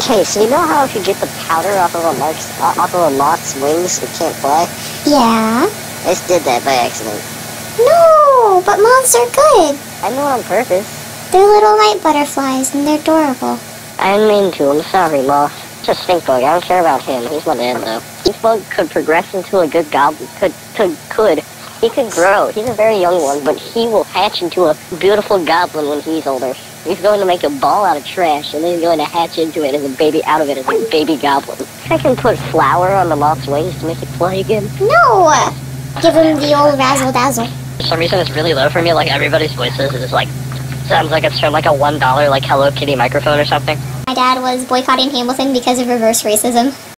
Hey, so you know how if you get the powder off of a moth's wings, it can't fly? Yeah. I just did that by accident. No, but moths are good. I know on purpose. They're little night butterflies, and they're adorable. I didn't mean to. I'm sorry, Moth. It's a stink bug. I don't care about him. He's my dad, though. This bug could progress into a good goblin. He could grow. He's a very young one, but he will hatch into a beautiful goblin when he's older. He's going to make a ball out of trash, and then he's going to hatch into it as a baby, out of it as a baby goblin. I can put flour on the moth's wings to make it fly again. No! Give him the old razzle-dazzle. For some reason, it's really low for me. Like, everybody's voices is like, sounds like it's from like a $1, like, Hello Kitty microphone or something. My dad was boycotting Hamilton because of reverse racism.